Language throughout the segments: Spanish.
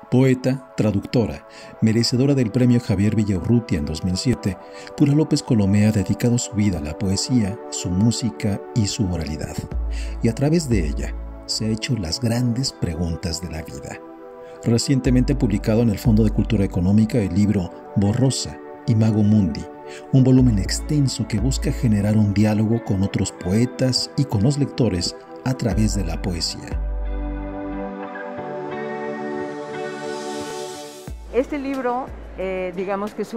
Poeta, traductora, merecedora del premio Javier Villaurrutia en 2007, Pura López Colomé ha dedicado su vida a la poesía, su música y su oralidad. Y a través de ella se ha hecho las grandes preguntas de la vida. Recientemente ha publicado en el Fondo de Cultura Económica el libro Borrosa, Imago Mundi, un volumen extenso que busca generar un diálogo con otros poetas y con los lectores a través de la poesía. Este libro, digamos que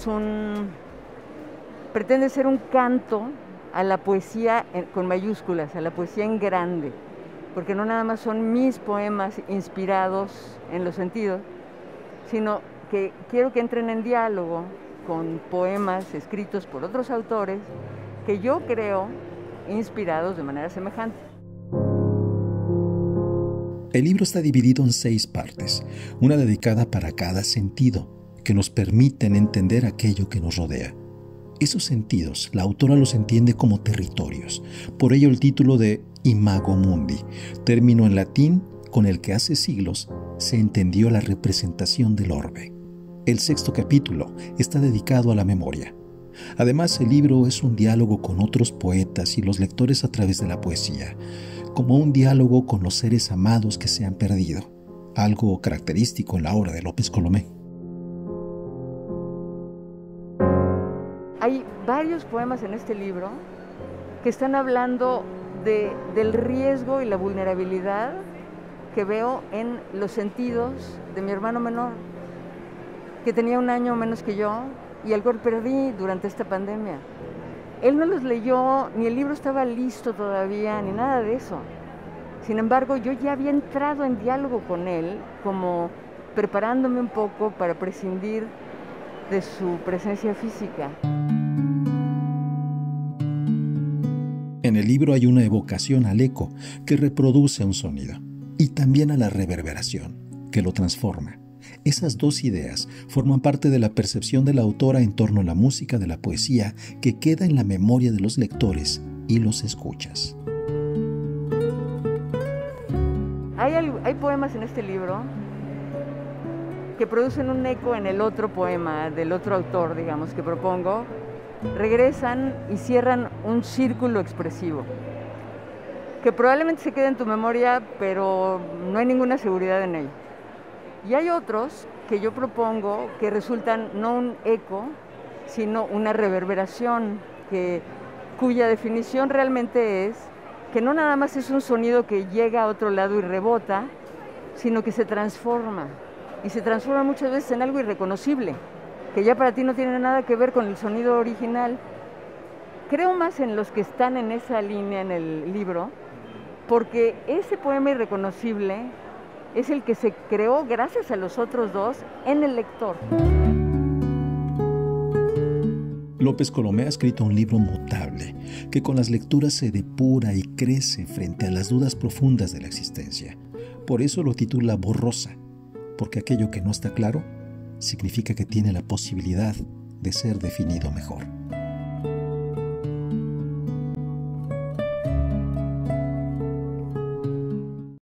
pretende ser un canto a la poesía con mayúsculas, a la poesía en grande, porque no nada más son mis poemas inspirados en los sentidos, sino que quiero que entren en diálogo con poemas escritos por otros autores que yo creo inspirados de manera semejante. El libro está dividido en 6 partes, una dedicada para cada sentido, que nos permiten entender aquello que nos rodea. Esos sentidos, la autora los entiende como territorios, por ello el título de Imago Mundi, término en latín con el que hace siglos se entendió la representación del orbe. El 6º capítulo está dedicado a la memoria. Además, el libro es un diálogo con otros poetas y los lectores a través de la poesía, como un diálogo con los seres amados que se han perdido, algo característico en la obra de López Colomé. Hay varios poemas en este libro que están hablando del riesgo y la vulnerabilidad que veo en los sentidos de mi hermano menor, que tenía 1 año menos que yo y al cual perdí durante esta pandemia. Él no los leyó, ni el libro estaba listo todavía, ni nada de eso. Sin embargo, yo ya había entrado en diálogo con él, como preparándome un poco para prescindir de su presencia física. En el libro hay una evocación al eco que reproduce un sonido, y también a la reverberación, que lo transforma. Esas 2 ideas forman parte de la percepción de la autora en torno a la música de la poesía que queda en la memoria de los lectores y los escuchas. Hay poemas en este libro que producen un eco en el otro poema del otro autor, digamos, que propongo. Regresan y cierran un círculo expresivo que probablemente se quede en tu memoria, pero no hay ninguna seguridad en ello. Y hay otros que yo propongo que resultan no un eco, sino una reverberación, cuya definición realmente es que no nada más es un sonido que llega a otro lado y rebota, sino que se transforma. Y se transforma muchas veces en algo irreconocible, que ya para ti no tiene nada que ver con el sonido original. Creo más en los que están en esa línea en el libro, porque ese poema irreconocible es el que se creó gracias a los otros 2 en el lector. López Colomé ha escrito un libro mutable, que con las lecturas se depura y crece frente a las dudas profundas de la existencia. Por eso lo titula Borrosa, porque aquello que no está claro significa que tiene la posibilidad de ser definido mejor.